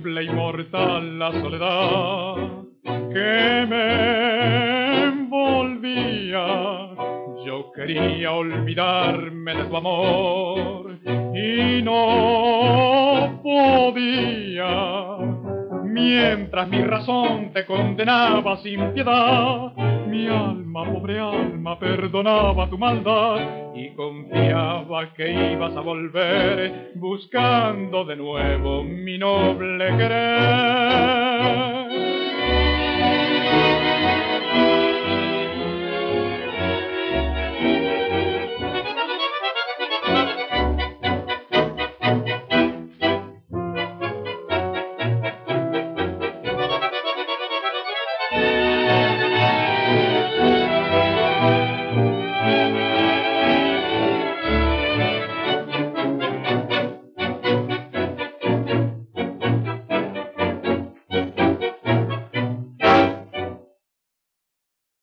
terrible y mortal la soledad que me envolvía. Yo quería olvidarme de tu amor y no podía. Mientras mi razón te condenaba sin piedad, mi alma, pobre alma, perdonaba tu maldad y confiaba que ibas a volver buscando de nuevo mi noble querer.